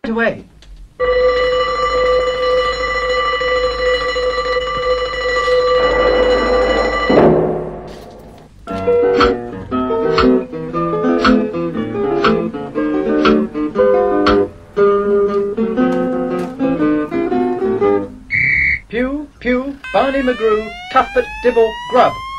away. Pew, pew, Barney McGrew, Cuthbert, Dibble, Grub.